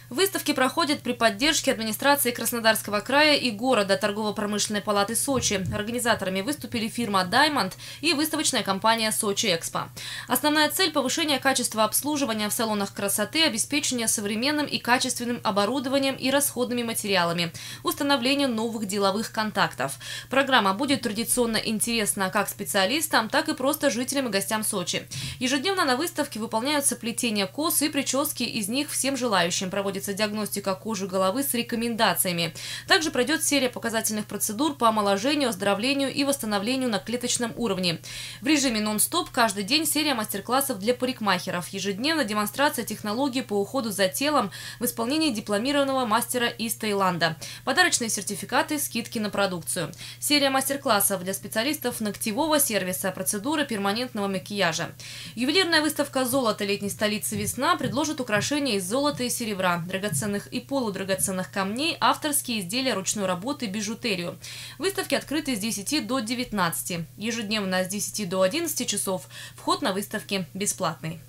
Выставки проходят при поддержке администрации Краснодарского края и города, торгово-промышленной палаты Сочи. Организаторами выступили фирма «Даймонд» и выставочная компания «Сочи Экспо». Основная цель – повышение качества обслуживания в салонах красоты, обеспечение современным и качественным оборудованием и расходными материалами, установление новых деловых контактов. Программа будет традиционно интересна как специалистам, так и просто жителям и гостям Сочи. Ежедневно на выставке выполняются плетение кос и прически, из них всем желающим проводится диагностика кожи головы с рекомендациями. Также пройдет серия показательных процедур по омоложению, оздоровлению и восстановлению на клеточном уровне. В режиме нон-стоп каждый день серия мастер-классов для парикмахеров. Ежедневно демонстрация технологий по уходу за телом в исполнении дипломированного мастера из Таиланда. Подарочные сертификаты, скидки на продукцию. Серия мастер-классов для специалистов ногтевого сервиса, процедуры перманентного макияжа. Ювелирная выставка «Золото летней столицы Весна» предложит украшения из золота и серебра, драгоценных и полудрагоценных камней, авторские изделия ручной работы, бижутерию. Выставки открыты с 10 до 19. Ежедневно с 10 до 11 часов. Вход на выставки бесплатный.